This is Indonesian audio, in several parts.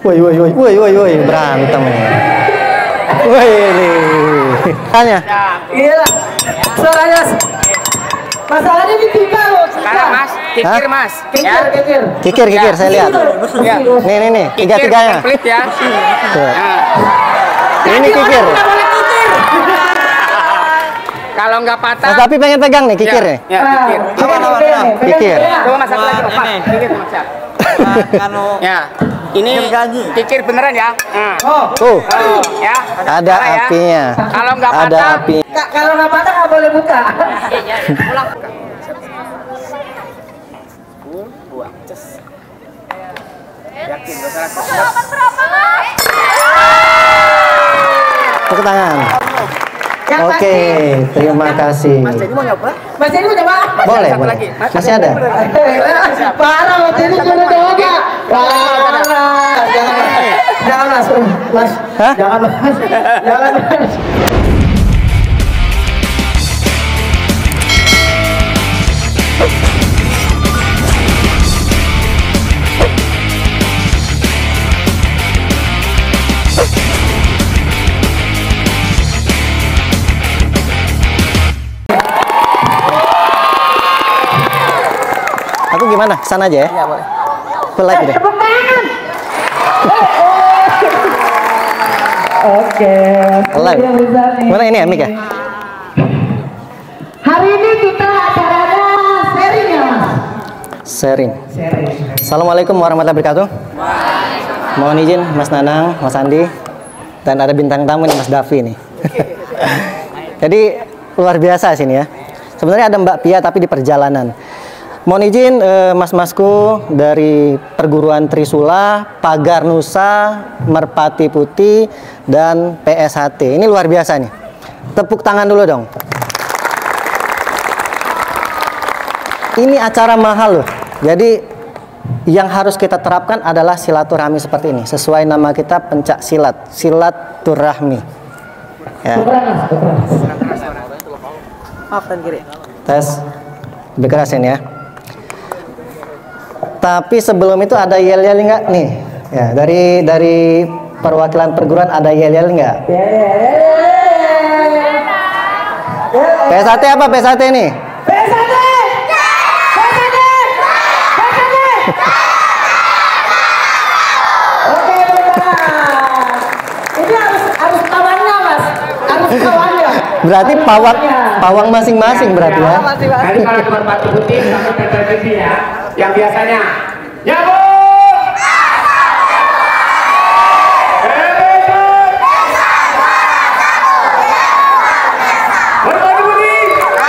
Woi, berantem. Woi, tanya. Iya. Soalnya masalahnya di tiga loh. Sekarang Mas, kikir Mas. Kikir, saya lihat. Nih, tiga-tiganya. Pelit ya. Ini kikir. Kalau nggak patah. Mas tapi pengen pegang nih kikir nih. Ya, kikir. Coba Kikir. Coba Mas satu lagi. Pak, kikir Mas. Ya. Ini kikir beneran ya. Tuh. Ya. Ada apinya. Kalau nggak patah. Ada api. Kalau nggak patah nggak boleh buka. Pulang. Buang. Yakin gak salah. Tepuk tangan. Oke, terima kasih. Mas Jadi mau nyoba? Mas ini udah pak? Boleh. Lagi. Masih ada? Parah, Mas ini sudah coba. Parah. Jangan Mas. Hah? Jangan Mas. Aku gimana? Kesana aja ya? Iya boleh. Aku like deh. Oke. Live. Mana ini ya, Mik ya? Hari ini kita acaranya sharing ya Mas? Sharing. Assalamualaikum warahmatullahi wabarakatuh. Mohon izin Mas Nanang, Mas Andi, dan ada bintang tamu nih Mas Davi nih. Jadi luar biasa sini ya. Sebenarnya ada Mbak Pia tapi di perjalanan. Mohon izin mas-masku dari perguruan Trisula, Pagar Nusa, Merpati Putih, dan PSHT. Ini luar biasa nih. Tepuk tangan dulu dong. Ini acara mahal loh. Jadi yang harus kita terapkan adalah silaturahmi seperti ini. Sesuai nama kita pencak silat, silaturahmi. Ya. Maafkan kiri. Tes. Lebih kerasin ya. Tapi sebelum itu ada yel-yel nggak nih? Ya, dari perwakilan perguruan ada yel-yel nggak? PSHT apa PSHT nih? PSHT! Oke, benar. Ini harus kawannya Mas. Harus kawannya. Berarti pawang masing-masing berarti ya? Tadi kalau ke Merpati Putih sama PPPP ya. Yang biasanya ya Bu. Merpati Putih.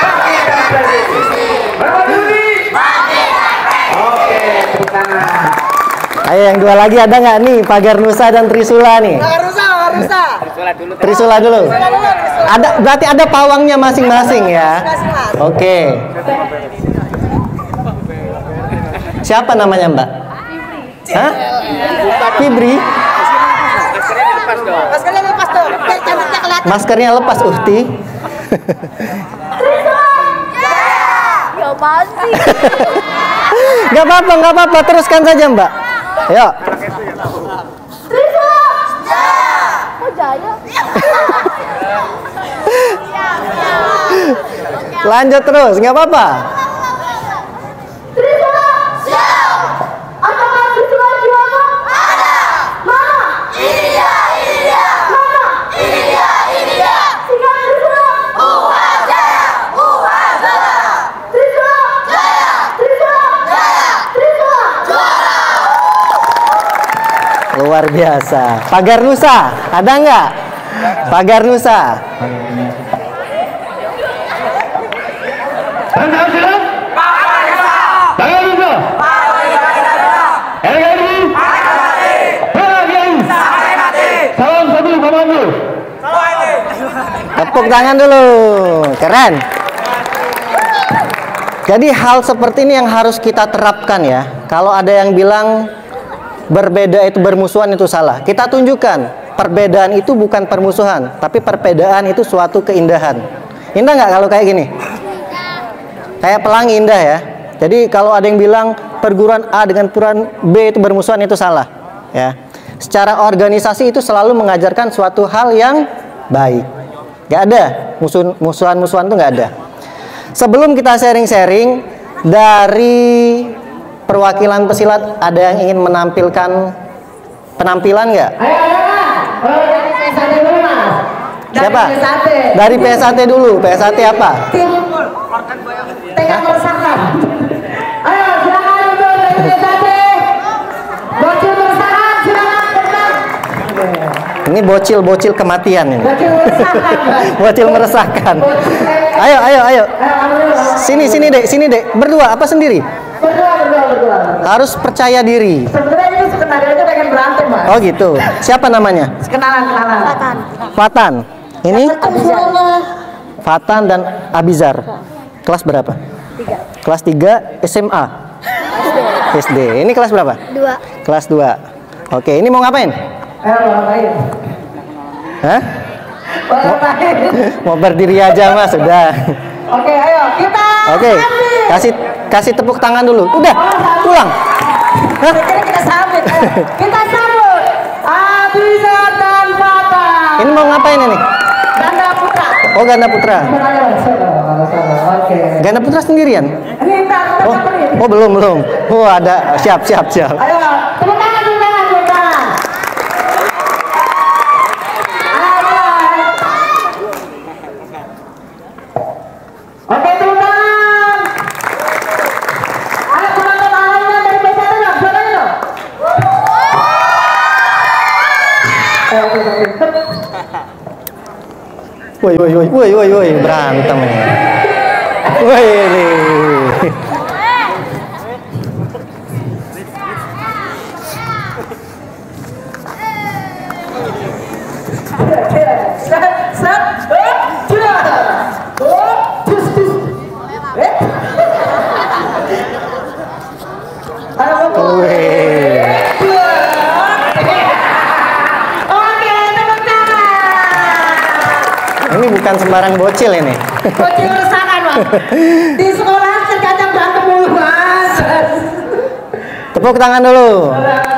Merpati Putih. Oke, tepuk tangan. Ayo yang dua lagi ada nggak nih? Pagar Nusa dan Trisula nih? Rusa. Trisula dulu. Ada, berarti ada pawangnya masing-masing ya? Oke. Siapa namanya Mbak? Hah? Fibri? Maskernya lepas dong. Maskernya lepas, Uhti. Ya pasti. Gak apa-apa, teruskan saja Mbak. Ayo. Oh Jaya. Lanjut terus, nggak apa-apa. Luar biasa. Pagar Nusa, ada nggak? Pagar Nusa. Tepuk tangan dulu. Keren. Jadi hal seperti ini yang harus kita terapkan ya. Kalau ada yang bilang berbeda itu bermusuhan, itu salah. Kita tunjukkan perbedaan itu bukan permusuhan, tapi perbedaan itu suatu keindahan. Indah nggak kalau kayak gini? Kayak pelangi indah ya. Jadi kalau ada yang bilang perguruan A dengan perguruan B itu bermusuhan, itu salah ya. secara organisasi itu selalu mengajarkan suatu hal yang baik. Gak ada musuhan-musuhan tuh gak ada. Sebelum kita sharing-sharing, dari perwakilan pesilat ada yang ingin menampilkan penampilan nggak? Dari PSAT dulu mas. Siapa? Dari PSAT dulu. PSAT apa? Tegang meresahkan. Ayo silakan untuk dari PSAT. Bocil meresahkan, silakan. Ini bocil kematian ini. Bocil meresahkan. Bocil meresahkan. Ayo. Sini dek. Berdua apa sendiri? Berdua. Harus percaya diri. Sebenarnya ini sekenalnya pengen berantem mas. Oh gitu. Siapa namanya? Kenalan. Fatan. Ini? Fatan dan Abizar. Kelas berapa? 3. Kelas 3 SMA. SD. Ini kelas berapa? 2. Kelas 2. Oke, ini mau ngapain? Ngapain? Hah? Mau berdiri aja mas, sudah. Oke, ayo kita. Oke, kasih tepuk tangan dulu. Udah, pulang. Hah? Kita sambut. Kita sambut. Abizar dan Fatan. Ini mau ngapain ini? Ganda putra. Oh, ganda putra. Oke. Ganda putra sendirian? Ini entar kita Oh belum. Oh ada, siap. Ayo, tepuk tangan. Oke, tepuk tangan. Ayo teman-teman lainnya dari PSAT dong, silakan dong. Woi, berantem ini. Woi ini. Ini bukan sembarang bocil ini. Bocil meresahkan mas. Di sekolah terkadang berantem mulu mas. Tepuk tangan dulu.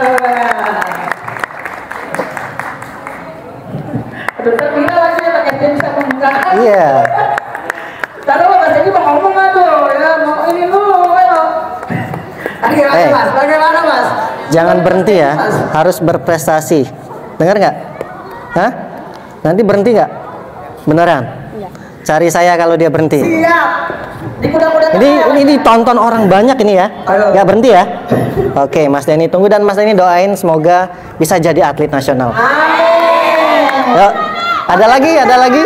Aduh, terpindah lagi ya pakai dia bisa membuka. Iya. Taruh mas, ini mau ngomong nggak tuh? Ya mau ini dulu, ayo. Bagaimana mas? Jangan berhenti ya, harus berprestasi. Dengar nggak? Hah? Nanti berhenti nggak? Beneran? Iya. Cari saya kalau dia berhenti. Siap. Di kuda-kuda. Ini ditonton orang banyak ini ya. Nggak berhenti ya? Oke, Mas Denny tunggu dan Mas Denny doain semoga bisa jadi atlet nasional. Amin. Yuk, ada lagi?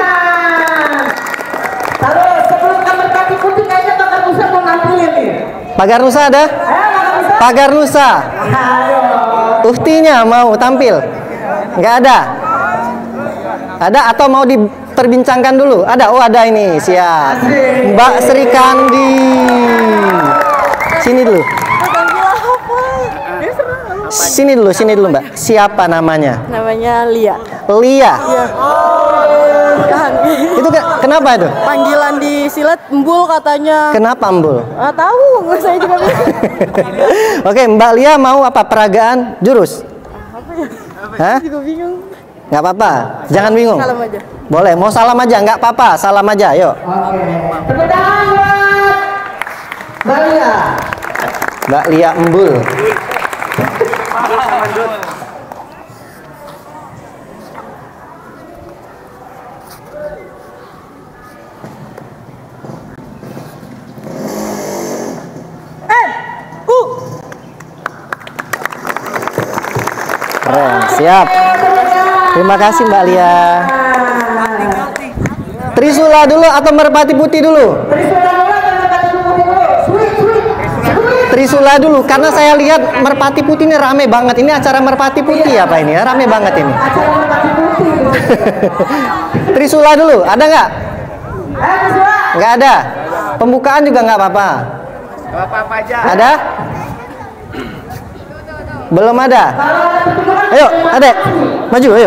Taruh sebelum kamar kaki putih kayaknya Pagar Nusa mau nampilin nih. Pagar Nusa ada? Ayo Pagar Nusa. Pagar Nusa. Aduh. Uhtinya mau tampil? Nggak ada? Ada atau mau diperbincangkan dulu? Ada? Oh ada ini, siap. Mbak Sri Kandi. Sini dulu. Sini dulu Mbak. Siapa namanya? Namanya Lia. Lia. Iya. Itu kenapa itu? Panggilan di silat embul katanya. Kenapa Mbul? Ah tahu, saya juga bingung. Oke, Mbak Lia mau apa? Peragaan jurus? Apa ya? Hah? Juga bingung. Nggak apa-apa, jangan bingung. Salam aja. Boleh, mau salam aja, nggak apa-apa, salam aja, yuk. Oke. Tepuk tangan buat Mbak Lia. Mbak Lia Embul. Keren, siap. Terima kasih Mbak Lia. Trisula dulu atau merpati putih dulu? Trisula dulu, karena saya lihat merpati putih ini rame banget. Ini acara merpati putih apa ini ya? Rame banget ini. Trisula dulu, ada nggak? Nggak ada. Pembukaan juga nggak apa-apa. Nggak apa-apa aja. Ada? Belum ada. Ayo, adek, maju, ayo.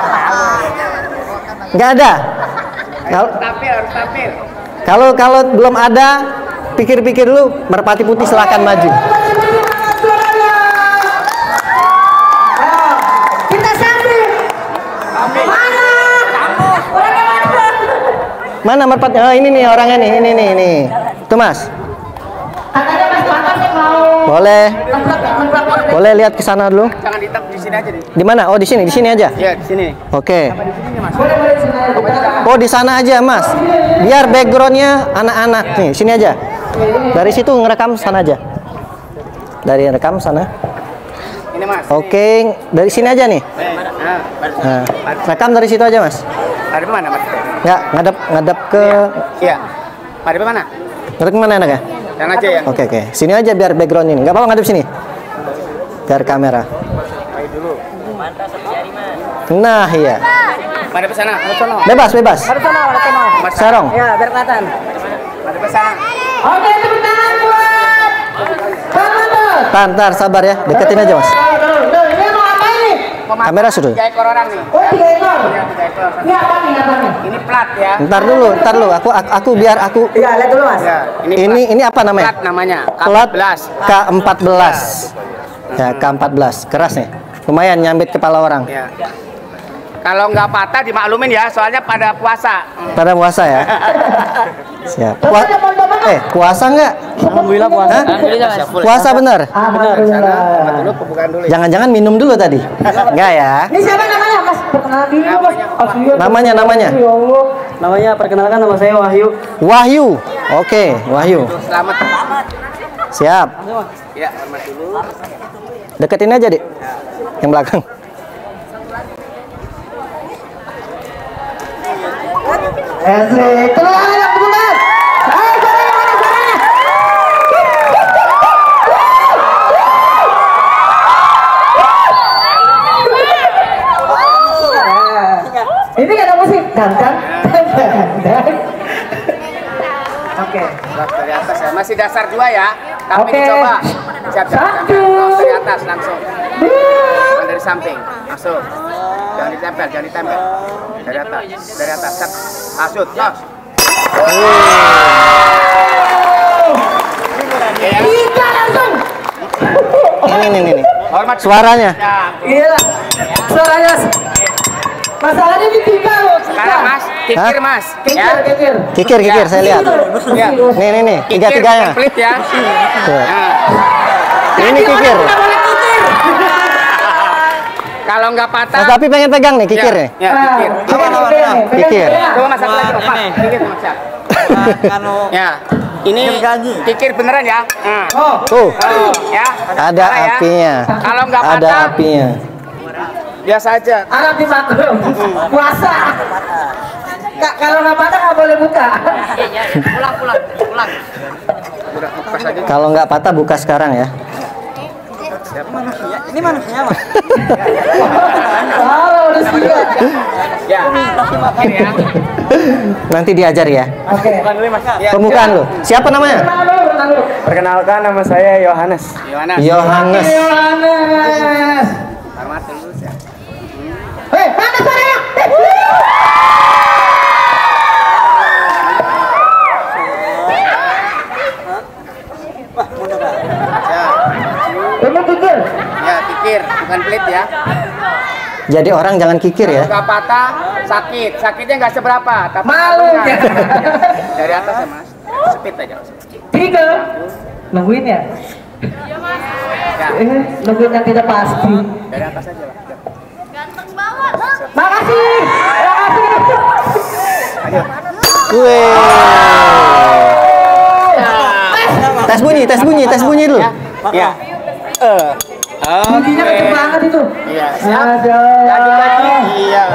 Nggak ada. Harus tampil. Kalau belum ada, pikir-pikir dulu. Merpati putih silakan maju. Mana merpati? Oh, ini nih orangnya nih, ini. Tuh Mas. Katanya Mas Patas yang mau Boleh. nembrak. Boleh lihat ke sana dulu. Jangan di sini aja nih. Di mana? Oh, di sini aja. Iya, di sini. Oke. Boleh sini. Oh, di sana aja, Mas. Biar backgroundnya anak-anak nih. Sini aja. Dari situ ngerekam sana aja. Dari rekam sana. Ini Mas. Oke, dari sini aja nih. Nah, rekam dari situ aja, Mas. Ada mana Mas? Ya, ngadap ke. Iya. Ada mana? Ngadap kemana enaknya? Yang aja ya. Oke. Sini aja biar background ini. Nggak apa-apa ngadep sini. Biar kamera. Baik dulu. Nah, iya. Mari ke sana. Bebas. Ada sana. Mas. Serong. Ya, biar kelihatan. Mari ke sana. Oke, tepuk tangan buat Patas. Ntar, sabar ya. Deketin aja, Mas. Ini mau apa ini? Kamera sudah. 3 ekor orang nih. Oh, 3 ekor. Iya, 3 ekor. Ini apa nih? Ini plat ya. Ntar dulu. Aku biar aku. Iya, lihat dulu Mas. Ya, Ini apa namanya? plat namanya. Plat K14. K14. Ya, K14. Keras nih. Lumayan nyambit kepala orang. Ya. Kalau nggak patah dimaklumin ya, soalnya pada puasa. Pada puasa ya. Siap. Puasa nggak? Alhamdulillah puasa. Hah? Puasa bener? Alhamdulillah. Dulu pembukaan dulu. Jangan-jangan minum dulu tadi? Enggak ya? Ini siapa namanya, Mas? Perkenalan diri dulu, Mas. Namanya. Ya Allah. Namanya perkenalkan, nama saya Wahyu. Wahyu. Oke, Wahyu. Selamat. Siap. Ya, selamat dulu. Deketin aja, Dik. Yang belakang. Asik. Keluar anak bulan. Ayo, suaranya mana suaranya? Ini nggak ada musik, dan. Oke. Dari atas ya. Masih dasar 2 ya. Tapi Oke. dicoba. Siap. Satu. Dari atas langsung. Bukan dari samping. Masuk. Jangan ditempel. Dari atas. Set. Masuk. Tos. Ya. Tiga langsung. Ini. Hormat. Suaranya. Ya. Iya. Suaranya. Masalahnya di tiga loh. Sekarang Mas, kikir Hah? Mas. Kikir. Kikir, saya lihat. Ya. Nih, Kikir tiga-tiganya. komplit ya. Tuh. Nah, Ini kikir. Nggak boleh kikir. kalau nggak patah. Mas Dapi pengen pegang nih kikirnya. Ya, kikir. Kikir. Coba Mas satu lagi Pak. Kikir Mas. Ya. Ini kikir beneran ya. Nah. Tuh, Ya. ada Salah ya. apinya. Kalau nggak Ada patah, apinya. biasa aja. Arab di maklum. Puasa. Kalau nggak patah nggak boleh buka. Pulang. Udah pas aja. Kalau nggak patah buka sekarang ya. Ini manusia Mas. Kalau udah siap. Ya. Kikir ya. Nanti diajar ya. Oke. Ya. Pembukaan lu. Siapa namanya? Tangan dulu. Perkenalkan, nama saya Yohanes. Gimana? Yohanes. Yohanes. Hormat dulu ya. Hei, mana suaranya? Ya. Ini kikir. Ya, kikir, bukan pelit ya. Jadi orang jangan kikir ya. Nggak patah, sakitnya nggak seberapa, tapi Malu. ya. Dari atas ya Mas, speed aja. Tiga. Nungguin ya? Ya, Nungguin yang tidak pasti. dari atas aja lah. Ganteng banget. Makasih. Wih. Tes bunyi dulu. Ya. Bunyinya kenceng banget itu. Iya, siap. Ada. Lanjut lagi. Iya.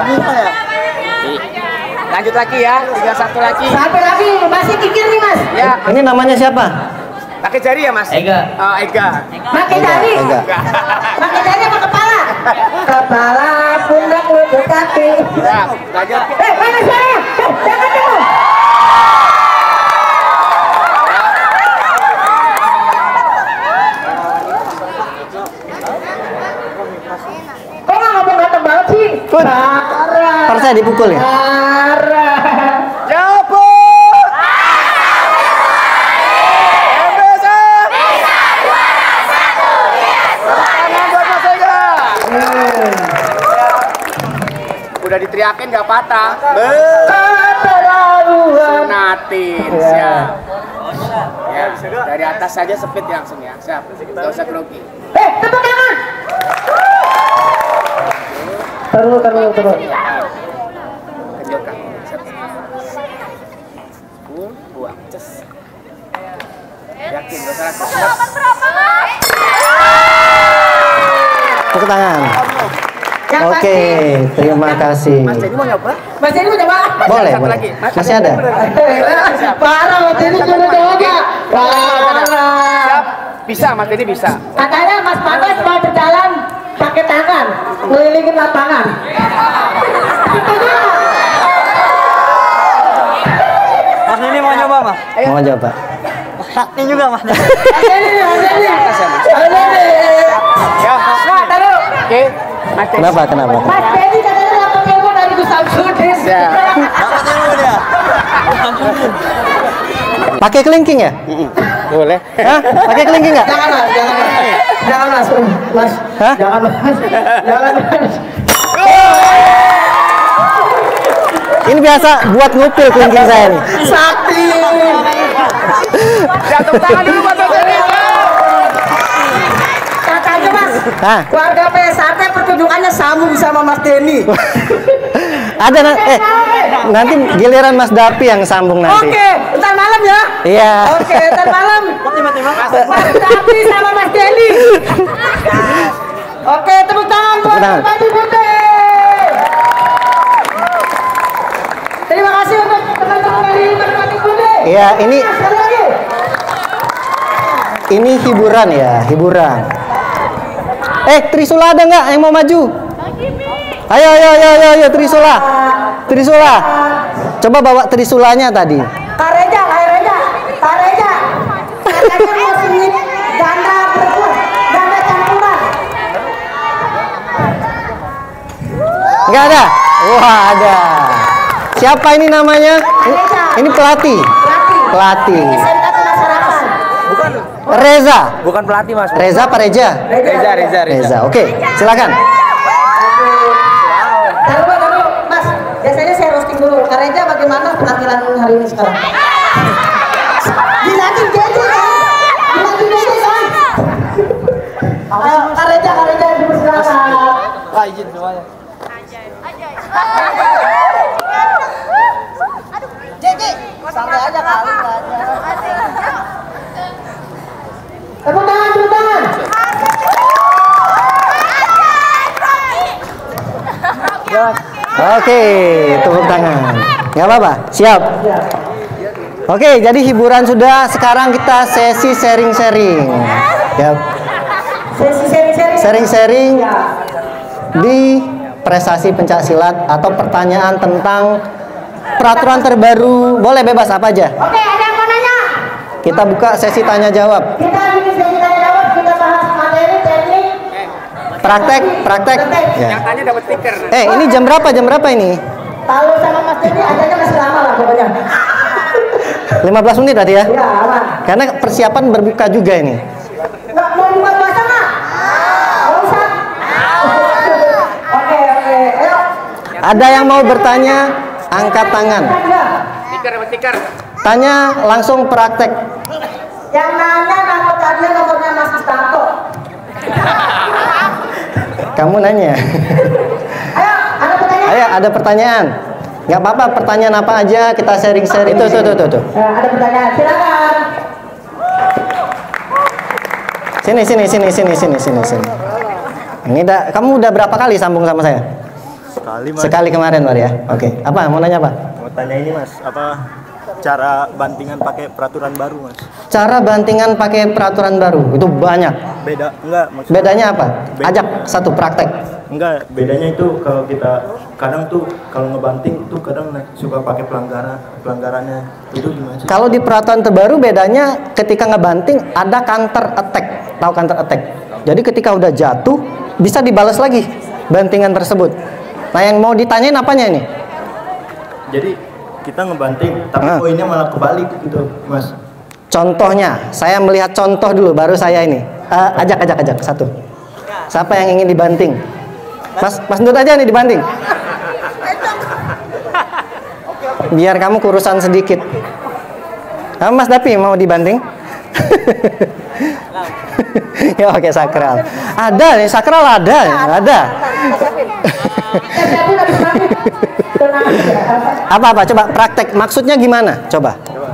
Lanjut lagi ya, 31 lagi. Satu lagi, masih kikir nih Mas. Ya, Ini namanya siapa? pakai jari ya Mas? Ega. Oh, Ega. Pakai jari. Ega. Pakai jari apa kepala? Kepala, pundak, lutut, kaki. Ya, lanjut. Mana suaranya? Jangan dulu. Kok nggak ngomong banget sih? Put. Parah. Ntar saya dipukul ya. Parah. Jabut. Udah diteriakin nggak patah. Keterlaluan. Sunatin, siap. Ya, dari atas saja speed langsung ya, siap. Gak usah grogi. Tepuk tangan. Terus. Kejauhkan. Buang, ces. Yakin, gak usah ragu. Tepuk tangan. Yang Oke, terima kasih. Mas Denny mau nyoba? Mas ini mau coba? Boleh, Satu boleh. lagi. Masih ada? Parah, Mas ini sudah coba. Parah. Siap. Bisa, Mas Denny bisa. Katanya Mas Panas mau berjalan pakai tangan, ngelilingin lapangan. Mas ini mau nyoba, Mas? Mau coba? Sakti juga, Mas. Mas ini. Ya, nah, taruh. Oke. Mas Denny. Kenapa? Mas Denny katanya dapat ilmu dari Gus Samsudin. Siap. Dapat ilmu dia. Pakai kelingking ya? Boleh. Hah? Pakai kelingking nggak? Jangan mas. Hah? Jangan mas. Ini biasa buat ngupil kelingking saya nih. Sakti. Jatuh tangan dulu, Mas Denny. Katanya mas, Hah? warga PSRT pertunjukannya sambung sama Mas Denny. Ada nanti giliran Mas Dapi yang sambung nanti. Oke, ntar malam ya. Iya. Oke, ntar malam. Mas Dapi sama Mas Denny. Oke, tepuk tangan buat Tepuk tangan. Baju Putih. Terima kasih untuk teman-teman dari Baju Putih. Iya, Sekali lagi. ini hiburan ya, hiburan. Trisula ada nggak yang mau maju? Ayo, Trisula. Coba bawa Trisulanya tadi. Kak Reja. Katanya mau sengit ganda berbuat, ganda campuran. Nggak ada? Wah, ada. Siapa ini namanya? Ini pelatih. Pelatih. SMK Masyarakat. Reza. Bukan pelatih, Mas. Reza apa Reja? Reza. Oke, silakan. Taruh, Mas. Biasanya saya roasting dulu. Kak Reja bagaimana penampilan hari ini sekarang? Dilatih jadi kan? Ayo, Kak Reja dipersilakan. Wah, izin semuanya. Jadi, Santai aja kali. Tepuk tangan. Oke, tepuk tangan. Nggak apa-apa, siap. Oke, jadi hiburan sudah. Sekarang kita sesi sharing-sharing. Ya, sharing-sharing di prestasi pencaksilat atau pertanyaan tentang peraturan terbaru. Boleh bebas apa aja. Oke, ada yang mau nanya? Kita buka sesi tanya jawab. Kita bikin sesi tanya jawab, kita bahas materi, teknik. Praktek. Ya. Yang tanya dapat stiker. Ini jam berapa ini? Tahu sama Mas Denny adanya masih lama lah pokoknya. 15 menit tadi ya? Iya, aman. Karena persiapan berbuka juga ini. Nggak mau buka puasa nggak? Nggak usah. Oke. Ayo. Ada yang mau bertanya? Angkat tangan. Stiker dapat stiker. Tanya langsung praktek. Yang nanya nomornya Mas Istanto. Kamu nanya. Ayo, ada pertanyaan? Ayo, ada pertanyaan. Nggak apa-apa, pertanyaan apa aja kita sharing-sharing. Tuh. Ada pertanyaan, silakan. Sini. Ini kamu udah berapa kali sambung sama saya? Sekali, Mas. Sekali kemarin baru ya. Oke. Apa? Mau nanya apa? Mau tanya ini, Mas. Cara bantingan pakai peraturan baru, Mas? Cara bantingan pakai peraturan baru itu banyak. Enggak, maksudnya. Bedanya apa? Ajak satu praktek. Enggak, bedanya itu kalau kita kadang tuh kalau ngebanting tuh kadang suka pakai pelanggarannya. Itu gimana sih? Kalau di peraturan terbaru bedanya ketika ngebanting ada counter attack. Tahu counter attack? Jadi ketika udah jatuh bisa dibalas lagi bantingan tersebut. Nah, yang mau ditanyain apanya ini? Jadi kita ngebanting tapi poinnya malah kebalik gitu, Mas. Contohnya, saya melihat contoh dulu baru saya ini. Ajak satu. Siapa yang ingin dibanting? Mas Nur aja nih dibanting. Biar kamu kurusan sedikit. Mas Dapi mau dibanting? Ya oke, sakral. Ada nih, sakral ada. Apa coba praktek, maksudnya gimana? Coba.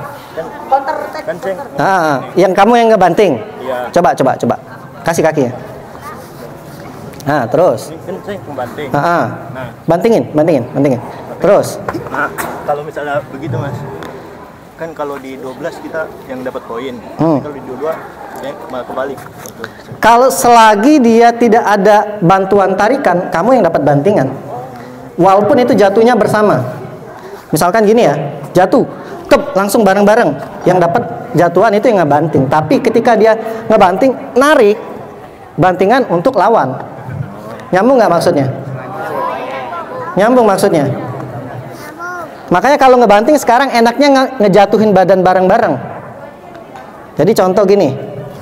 Yang kamu yang ngebanting. Coba. Kasih kakinya. Nah, terus. Bantingin. Terus. Nah, kalau misalnya begitu Mas, kan kalau di 12 kita yang dapat poin. Kalau di 22 ya malah kebalik. Kalau selagi dia tidak ada bantuan tarikan, kamu yang dapat bantingan. Walaupun itu jatuhnya bersama. Misalkan gini ya, jatuh, langsung bareng-bareng. Yang dapat jatuhan itu yang ngebanting. Tapi ketika dia ngebanting, narik bantingan untuk lawan. Nyambung nggak maksudnya? Nyambung maksudnya. Makanya kalau ngebanting sekarang enaknya ngejatuhin badan bareng-bareng. Jadi contoh gini.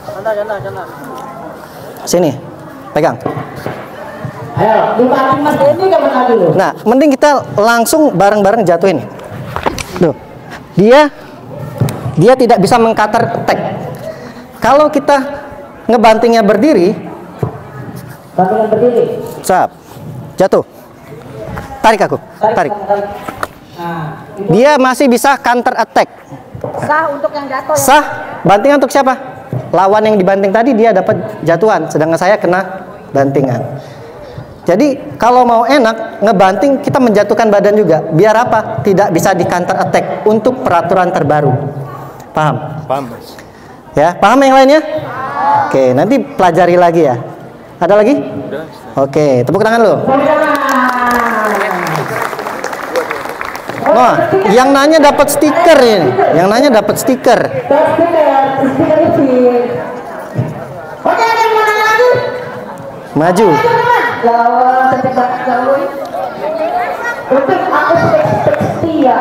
Sini, pegang. Ayo, dibanting Mas Denny kemana dulu? Nah, mending kita langsung bareng-bareng jatuhin. Tuh, dia tidak bisa meng-counter attack. Kalau kita ngebantingnya berdiri, Bantingan berdiri. jatuh. Tarik aku, tarik. Nah, Dia masih bisa counter attack. Sah untuk yang jatuh ya. Sah. Bantingan untuk siapa? Lawan yang dibanting tadi dia dapat jatuhan, sedangkan saya kena bantingan. Jadi kalau mau enak ngebanting, kita menjatuhkan badan juga. Biar apa? Tidak bisa di counter attack untuk peraturan terbaru. Paham? Paham Mas. Ya, paham yang lainnya? Oke, nanti pelajari lagi ya. Ada lagi? Oke, tepuk tangan lo. Nah, yang nanya dapat stiker ini. Yang nanya dapat stiker. Oke, ada yang mau nanya lagi? Maju. Jawab, tebak jauh. Untuk aku setia.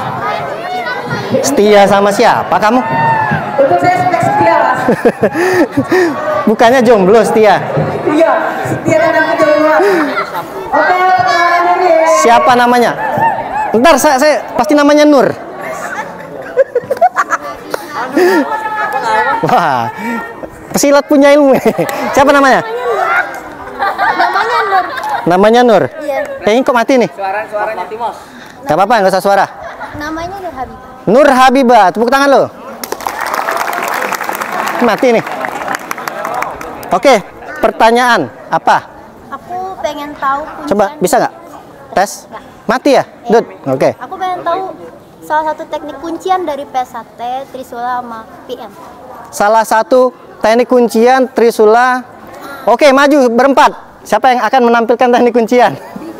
Setia sama siapa kamu? Untuk saya setia, Mas. Bukannya jomblo setia. Iya, setia dan aku jomblo. Oke, kenalan ini. Siapa namanya? Ntar saya pasti namanya Nur. Wah, pesilat punya ilmu. Siapa namanya? Namanya Nur. Namanya Nur. Iya. Kayaknya kok mati nih. Suaranya Timos. Gak apa-apa, nggak usah suara. Namanya Nur Habib. Nur Habibah, tepuk tangan lo. Mati nih. Oke, pertanyaan apa? Aku pengen tahu kuncian. Coba, bisa nggak? Tes? Mati ya? Dud, oke. Aku pengen tahu salah satu teknik kuncian dari PS1, Trisula sama PM. Salah satu teknik kuncian Trisula. Oke, maju berempat. Siapa yang akan menampilkan teknik kuncian?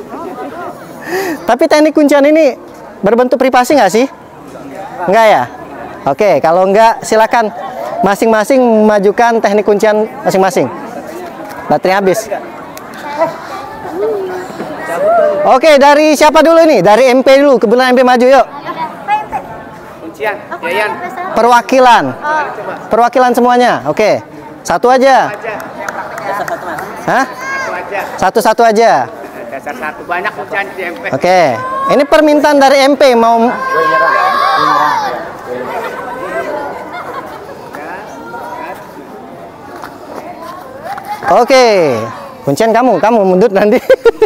Tapi teknik kuncian ini berbentuk privasi nggak sih? Enggak ya? Oke, kalau enggak silakan masing-masing memajukan teknik kuncian masing-masing. Baterai habis. Oke, dari siapa dulu nih? Dari MP dulu. Kebetulan MP maju, yuk. Kuncian, Aku Yayan. dari PS1. Perwakilan. Perwakilan semuanya. Oke. Satu aja. Hah? Satu aja. Satu-satu aja. Dasar satu banyak kuncian di MP. Oke. Ini permintaan dari MP mau. Oke. Kuncian kamu mundur nanti.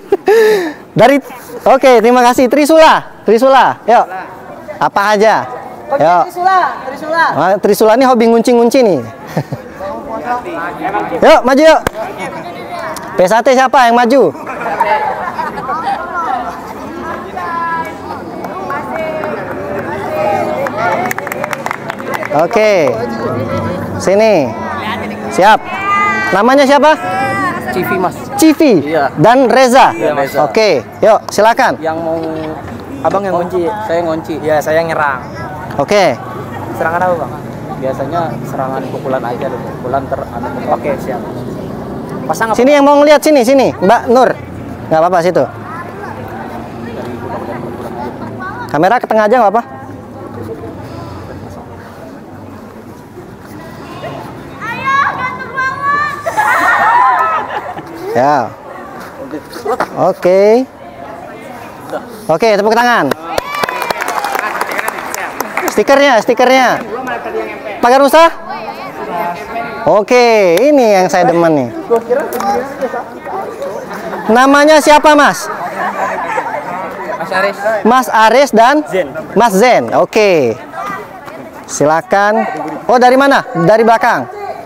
Oke, terima kasih. Trisula. Yuk. Apa aja? Yuk. Trisula. Trisula ini hobi ngunci-ngunci nih. Yuk, maju yuk. P1 siapa yang maju? Oke. Sini. Siap. Namanya siapa? Civi Mas. Civi Iya. dan Reza. Iya, Reza. Oke, yuk silakan. Yang mau abang yang ngunci, saya ngunci. Ya, saya nyerang. Oke. Serangan apa bang? Biasanya serangan pukulan aja dulu. Pukulan Oke, siap. Pasang apa? Sini yang mau ngeliat sini, Mbak Nur. Nggak apa-apa situ. Kamera ke tengah aja nggak apa? Ayo, ganteng banget. Ya. Oke. Oke, tepuk tangan. Stikernya. Pakai rusa? Oke, ini yang saya demen nih. Namanya siapa, Mas? Mas Aris dan Mas Zen. Oke. Silakan. Oh, dari mana? Dari belakang.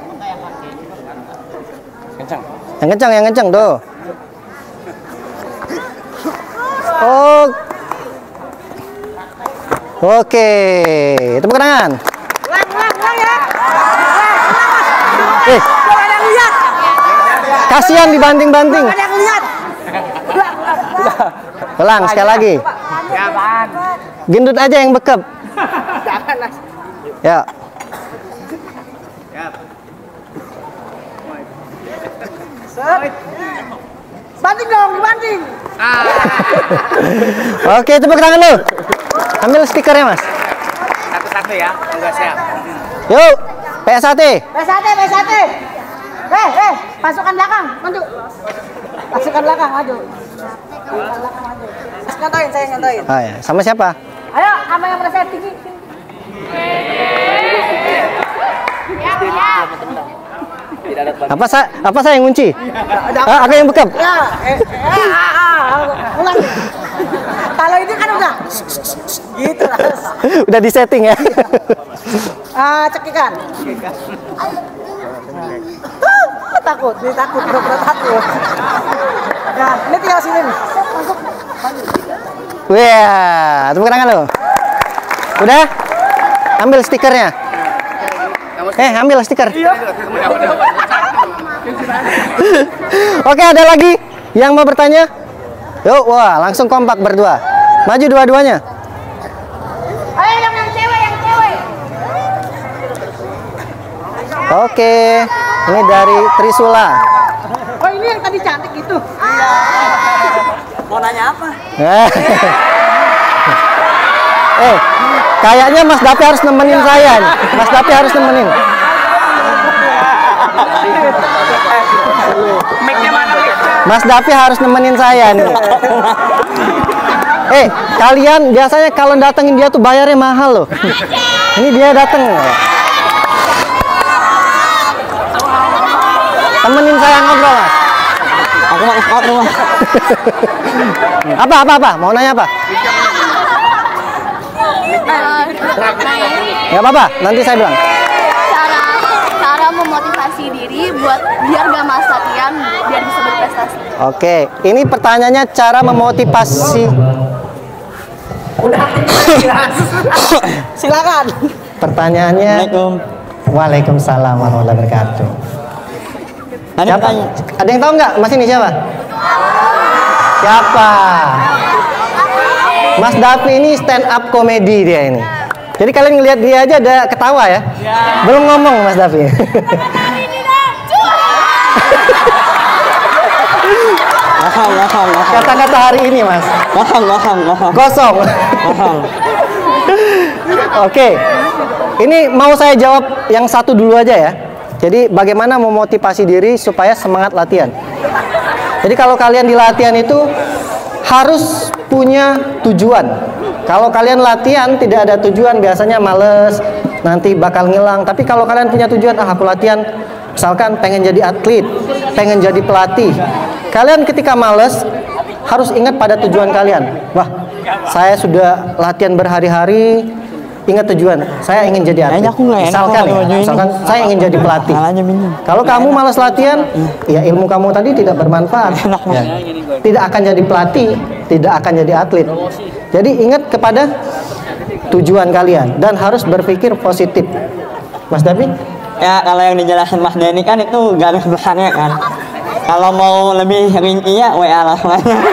Yang kencang tuh. Oh. Oke, tepuk tangan. Kasihan dibanting-banting. Ulang sekali lagi. Gendut aja yang bekep. Ya. Banting dong, dibanting. Oke, tepuk tangan lu. Ambil stikernya, Mas. Satu-satu ya, enggak siap. Yuk, PS1. Pasukan belakang, maju. Pasukan belakang, maju. Saya ngantoin. Oh, ya. Sama siapa? Ayo, sama yang merasa tinggi. Apa saya yang ngunci? Aku yang bekap. Ya, ulang. Kalau ini kan udah gitu lah. Udah disetting ya. Cekikan. Takut, pura-pura takut. Nah, ini tinggal sini nih. Masuk. Wah, tepuk tangan lo. Udah? Ambil stikernya. Ambil stiker. Oke, ada lagi yang mau bertanya? Yuk, wah, langsung kompak berdua. Maju dua-duanya. Ayo yang cewek. Oke, ini dari Trisula. Oh, ini yang tadi cantik itu. Mau nanya apa? Kayaknya Mas Dapi harus nemenin saya nih. Mas Dapi harus nemenin. Mas Dapi harus nemenin saya nih. Kalian biasanya kalau datengin dia tuh bayarnya mahal loh. Ini dia dateng. Temenin saya ngobrol, Mas. Aku mau ngekot rumah. Apa? Mau nanya apa? Gak apa-apa, nanti saya bilang. Cara memotivasi diri buat biar gak malas latihan, biar bisa berprestasi. Oke, ini pertanyaannya cara memotivasi. Silakan. Pertanyaannya. Waalaikumsalam warahmatullahi wabarakatuh. Siapa? Ada yang tahu nggak Mas ini siapa? Siapa? Mas Dapi ini stand up komedi dia ini. Jadi kalian ngelihat dia aja ada ketawa ya? Belum ngomong Mas Dapi. Kata-kata hari ini Mas. Kosong. Oke. Ini mau saya jawab yang satu dulu aja ya. Jadi bagaimana memotivasi diri supaya semangat latihan. Jadi kalau kalian di latihan itu harus punya tujuan. Kalau kalian latihan tidak ada tujuan biasanya males, nanti bakal ngilang. Tapi kalau kalian punya tujuan, aku latihan misalkan pengen jadi atlet, pengen jadi pelatih. Kalian ketika males harus ingat pada tujuan kalian. Wah, saya sudah latihan berhari-hari, ingat tujuan. Saya ingin jadi atlet. Misalkan saya ingin jadi pelatih. Kalau kamu malas latihan, ya ilmu kamu tadi tidak bermanfaat. Ya. Tidak akan jadi pelatih, tidak akan jadi atlet. Jadi ingat kepada tujuan kalian dan harus berpikir positif. Mas Davi? Ya kalau yang dijelasin Mas Denny kan itu garis besarnya kan. Kalau mau lebih rincinya WA lah.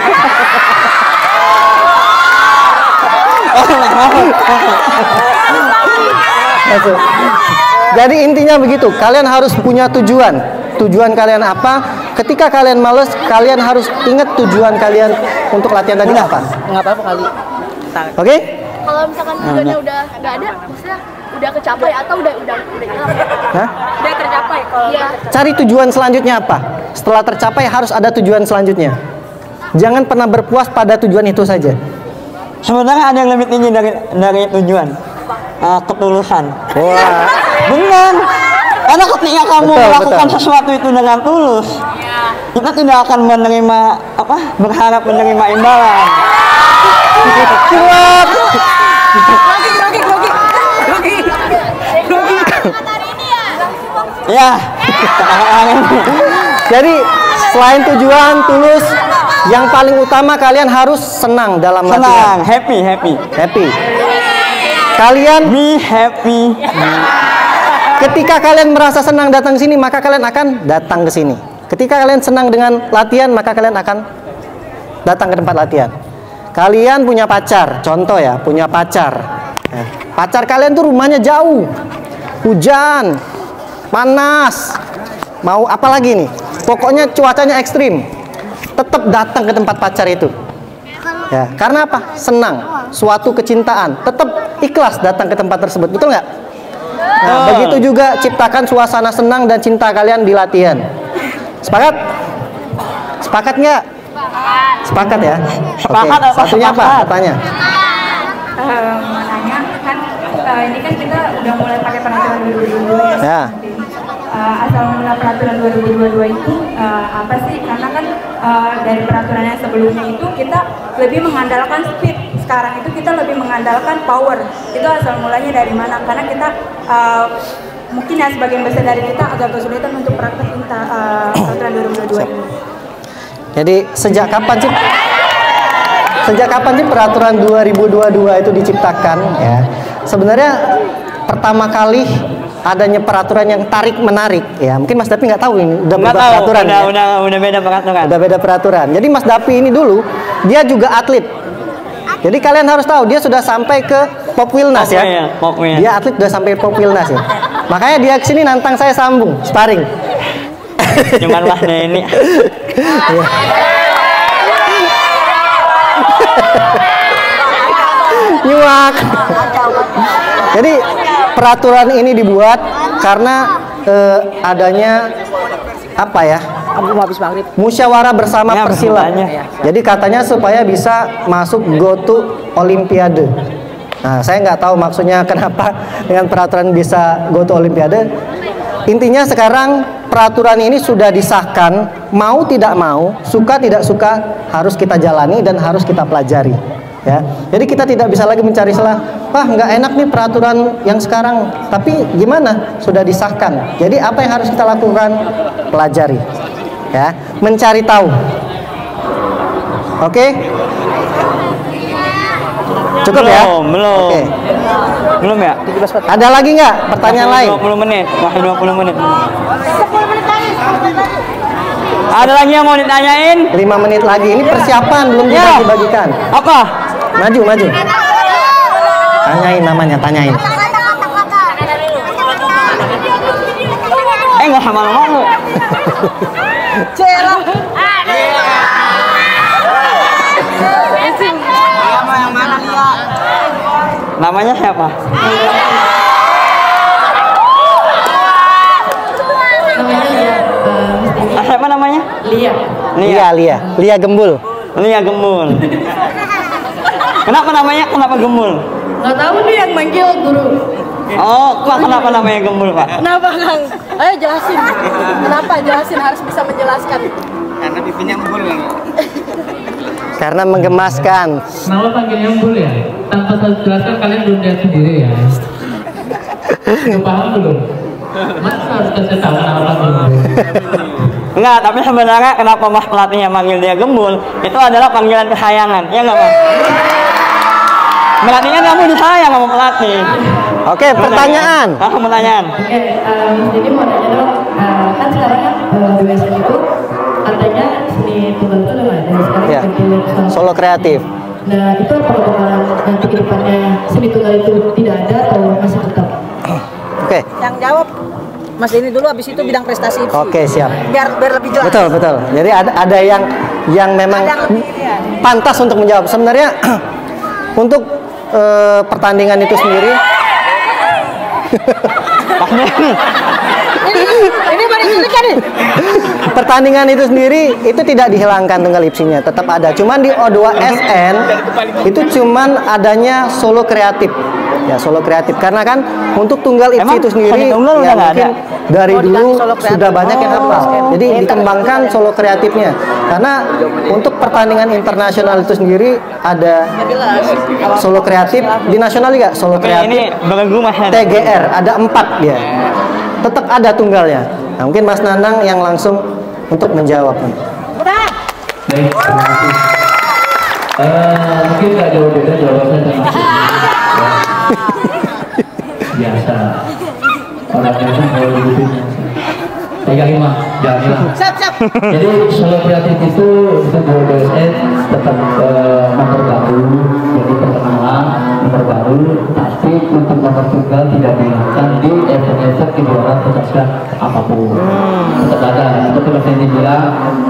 Jadi intinya begitu, kalian harus punya tujuan. Tujuan kalian apa? Ketika kalian males, kalian harus ingat tujuan kalian untuk latihan tadi apa? Nggak apa-apa kali. Oke? Kalau misalkan tujuannya udah nggak ada, maksudnya udah kecapai atau udah hilang. Hah? Udah tercapai kalau Cari tujuan selanjutnya apa? Setelah tercapai harus ada tujuan selanjutnya. Jangan pernah berpuas pada tujuan itu saja. Sebenarnya ada yang lebih tinggi dari tujuan. ketulusan. Wah. Benar. Karena ketika kamu Betul, melakukan betul. sesuatu itu dengan tulus, kita tidak akan menerima berharap menerima imbalan. Kuat. Ya. Jadi selain tujuan tulus, yang paling utama kalian harus senang dalam latihan. Senang, happy. Happy. Kalian Be happy. ketika kalian merasa senang datang ke sini, maka kalian akan datang ke sini. Ketika kalian senang dengan latihan, maka kalian akan datang ke tempat latihan. Kalian punya pacar, contoh ya, punya pacar. Ya. Pacar kalian tuh rumahnya jauh, hujan, panas, mau apa lagi nih? Pokoknya cuacanya ekstrim. Tetap datang ke tempat pacar itu. Ya, karena apa? Senang, suatu kecintaan. Tetap ikhlas datang ke tempat tersebut, betul nggak? Nah, begitu juga ciptakan suasana senang dan cinta kalian di latihan. Sepakat? Sepakat nggak? Sepakat ya? Sepakat Oke. apa? Satunya apa? Sepakat. Katanya. Nanya kan ini kan kita udah mulai pakai peraturan 2022 Ya. asal mula peraturan 2022 itu apa sih? Karena kan dari peraturan yang sebelumnya itu kita lebih mengandalkan speed. Sekarang itu kita lebih mengandalkan power. Itu asal mulanya dari mana? Karena kita mungkin ya sebagian besar dari kita agak kesulitan untuk praktek peraturan 2022 ini. Jadi sejak kapan sih? Sejak kapan sih peraturan 2022 itu diciptakan? Ya, sebenarnya pertama kali adanya peraturan yang tarik menarik. Ya, mungkin Mas Dapi nggak tahu ini udah Nggak berubah tahu, peraturan. Ya? udah beda peraturan. Udah beda peraturan. Jadi Mas Dapi ini dulu dia juga atlet. Jadi kalian harus tahu dia sudah sampai ke Popwilnas ya. Popwil. Dia atlet udah sampai Popwilnas ya. Makanya dia kesini nantang saya sambung sparring. Cuman Mas Neni. Iya. Nyuak. Jadi peraturan ini dibuat karena adanya apa ya? Habis maghrib. Musyawarah bersama Ya, Persila. makanya. Jadi katanya supaya bisa masuk go to Olimpiade. Nah, saya nggak tahu maksudnya kenapa dengan peraturan bisa go to Olimpiade. Intinya sekarang peraturan ini sudah disahkan, mau tidak mau, suka tidak suka harus kita jalani dan harus kita pelajari. Ya, jadi kita tidak bisa lagi mencari celah. Wah, nggak enak nih peraturan yang sekarang. Tapi gimana? Sudah disahkan. Jadi apa yang harus kita lakukan? Pelajari. Ya, mencari tahu. Oke? Cukup ya? Belum. Oke. Belum ya? Ada lagi nggak pertanyaan lain? 20 menit. Masih 20 menit. Ada lagi yang mau ditanyain? 5 menit lagi. Ini persiapan belum Ya. dibagi-bagikan. Apa? Maju. Tanyain namanya, tanyain. Nggak sama malu. Cerah. Namanya siapa? Siapa namanya? Lia Gembul. Lia Gembul. Kenapa namanya? Kenapa Gembul? Nggak tahu nih yang manggil guru. Oh, Pak, kenapa namanya Gembul, Pak? Kenapa Kang? Ayo jelasin. Kenapa jelasin harus bisa menjelaskan? Karena pipinya embul. Karena menggemaskan. Kenapa panggilnya Embul ya? Tanpa saya jelaskan kalian belum lihat sendiri ya. Belum paham belum? Masa harus kasih tahu kenapa Embul? Enggak, tapi sebenarnya kenapa Mas pelatihnya manggil dia Gembul? Itu adalah panggilan kesayangan, ya nggak, Mas? Berarti kan kamu disayang sama pelatih. Oke, pertanyaan. Pertanyaan. Oke, jadi mau nanya dong, kan sekarang kan di WSN itu katanya seni tunggal itu udah nggak ada sekarang Ya. Solo kreatif. Nah itu apa bakalan nanti ke depannya seni tunggal itu tidak ada atau masih tetap? Oke. Yang jawab Mas ini dulu, habis itu bidang prestasi. Oke, siap. Biar lebih jelas. Betul. Jadi ada yang memang Ada yang lebih ini ya. pantas untuk menjawab. Sebenarnya untuk pertandingan itu sendiri Ini baru kan nih. pertandingan itu sendiri itu tidak dihilangkan tunggal ipsinya, tetap ada. Cuman di O2SN itu cuman adanya solo kreatif. Ya, solo kreatif. Karena kan untuk tunggal Emang itu sendiri seni tunggal ya udah nggak mungkin ada? dari Oh, dulu diganti solo kreatif. sudah banyak yang hafal. Jadi Oh. dikembangkan solo kreatifnya. Karena untuk pertandingan internasional itu sendiri ada solo kreatif, di nasional juga solo Oke, kreatif. ini belenggu Mas Nani. TGR ada 4 dia. Tetap ada tunggalnya. Nah, mungkin Mas Nanang yang langsung untuk menjawab. Baik, terima kasih. Mungkin nggak jauh beda jawabannya termasuk biasa. Orangnya kan kalau dibutuhnya. Pegang lima, jangan hilang. Jadi solo kreatif itu untuk BSN tetap nomor baru, jadi perkenalan nomor baru, tapi untuk nomor tunggal tidak dihilangkan di event-event kejuaraan pencaksilat apapun. Tetap ada, seperti Mas Hendy bilang,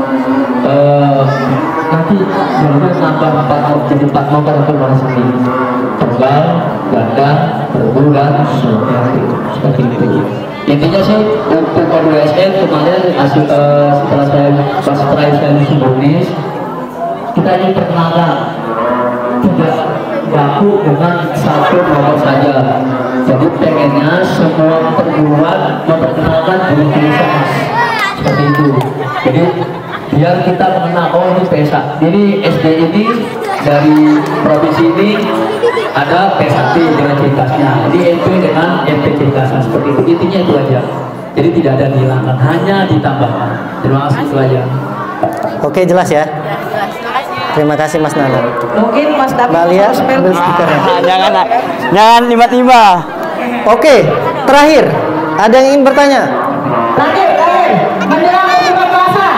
nanti jadinya nambah 4 nomor, jadi 4 nomor untuk masing-masing tunggal, ganda, bergu, dan solo kreatif seperti itu. Intinya sih untuk KWSN kemarin setelah saya Bonus, kita ingin perkenalkan tidak baku dengan satu nomor saja. Jadi pengennya semua perguruan memperkenalkan diri kita seperti itu. Jadi biar kita mengenal oh ini PESA. Jadi SD ini dari provinsi ini ada PESA dengan ciri khasnya. Jadi MP dengan MP ciri khasnya seperti itu. Intinya itu aja. Jadi tidak ada dihilangkan, hanya ditambahkan. Terima kasih itu aja. Oke, jelas ya. Terima kasih Mas Nanang. Mungkin Mas David Mbak Lia, harus spell. ambil stikernya. Jangan tiba-tiba. Oke, terakhir ada yang ingin bertanya? Terakhir, menjelang berbuka puasa.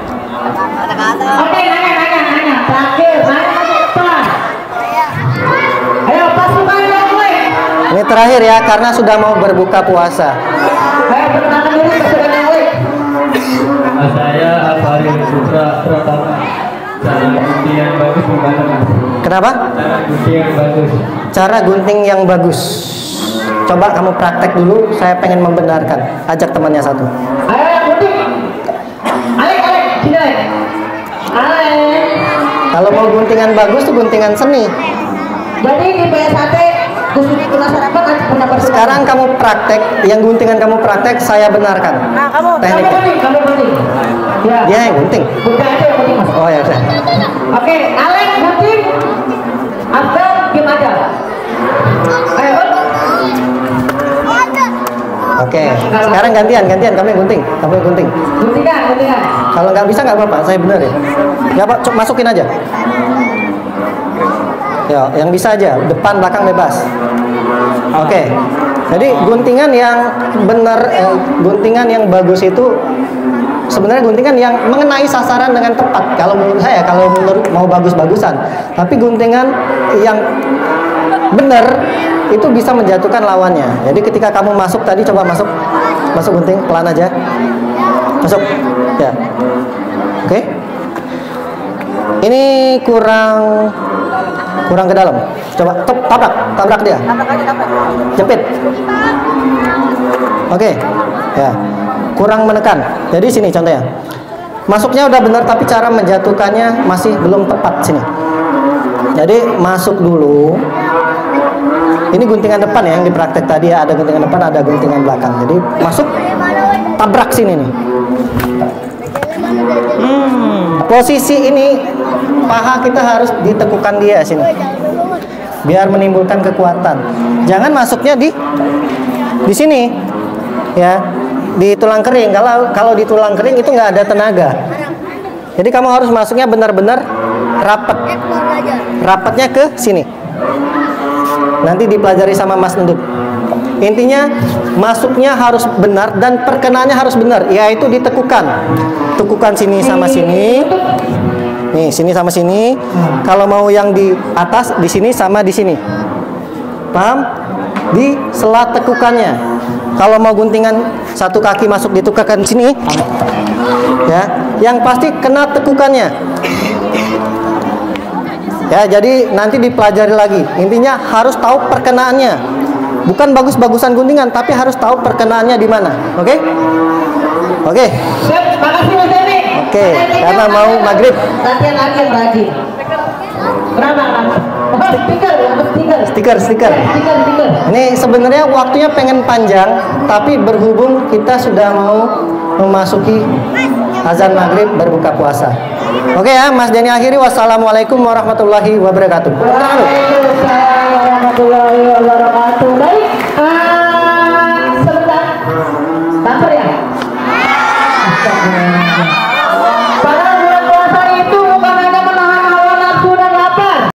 Oke, nanya. Terakhir, nanya cepat. Ayo, pasukan yang mulai. Ini terakhir ya, karena sudah mau berbuka puasa. Ayo, perkenalkan diri pasukan yang mulai. Saya Alfari Putra Pratama. Cara gunting yang bagus gimana Mas? Kenapa? Cara gunting yang bagus. Cara gunting yang bagus. Coba kamu praktek dulu, saya pengen membenarkan. Ajak temannya satu. Ayo, yang gunting. Alek, sini Alek. Alek. Kalau mau guntingan bagus tuh guntingan seni. Jadi di BSAT khusus penasaran banget pernah bersekolah. Sekarang kamu praktek, yang guntingan kamu praktek, saya benarkan. Nah, kamu Tekniknya. gunting. Ya. Dia yang gunting. Bukan aja yang gunting, Mas. Oh ya udah. Oke, Alek gunting. Abdul diam aja. Ayo, Oke. Sekarang gantian kamu yang gunting. guntingan. Kalau nggak bisa nggak apa-apa, saya bener ya. Ya Pak, masukin aja. Ya, yang bisa aja, depan belakang bebas. Oke. Jadi guntingan yang benar, guntingan yang bagus itu sebenarnya guntingan yang mengenai sasaran dengan tepat. Kalau menurut saya, kalau menurut mau bagus-bagusan. Tapi guntingan yang benar itu bisa menjatuhkan lawannya. Jadi ketika kamu masuk tadi, coba masuk gunting pelan aja. Masuk, ya. Oke. Ini kurang ke dalam. Coba tabrak dia. Jepit. Oke. Ya. Kurang menekan. Jadi sini contohnya. Masuknya udah benar tapi cara menjatuhkannya masih belum tepat sini. Jadi masuk dulu. Ini guntingan depan ya yang dipraktek tadi ya, ada guntingan depan, ada guntingan belakang. Jadi masuk tabrak sini nih. Posisi ini paha kita harus ditekukan dia sini. Biar menimbulkan kekuatan. Jangan masuknya di sini. Ya, di tulang kering. Kalau di tulang kering itu nggak ada tenaga. Jadi kamu harus masuknya benar-benar rapat. Rapatnya ke sini. Nanti dipelajari sama Mas Endut. Intinya masuknya harus benar dan perkenaannya harus benar, yaitu ditekukan. Tekukan sini sama sini. Nih, sini sama sini. Kalau mau yang di atas, di sini sama di sini. Paham? Di sela tekukannya. Kalau mau guntingan satu kaki masuk ditekan sini. Ya, yang pasti kena tekukannya. Ya, jadi nanti dipelajari lagi. Intinya harus tahu perkenaannya. Bukan bagus-bagusan guntingan, tapi harus tahu perkenaannya di mana. Oke? Oke. Siap, makasih Mas Denny. Oke, karena mau maghrib. Latihan lagi yang rajin. Berapa, Mas? Stiker. Ini sebenarnya waktunya pengen panjang, tapi berhubung kita sudah mau memasuki azan maghrib berbuka puasa. Oke ya, Mas Denny akhiri. Wassalamualaikum warahmatullahi wabarakatuh. Waalaikumsalam warahmatullahi wabarakatuh.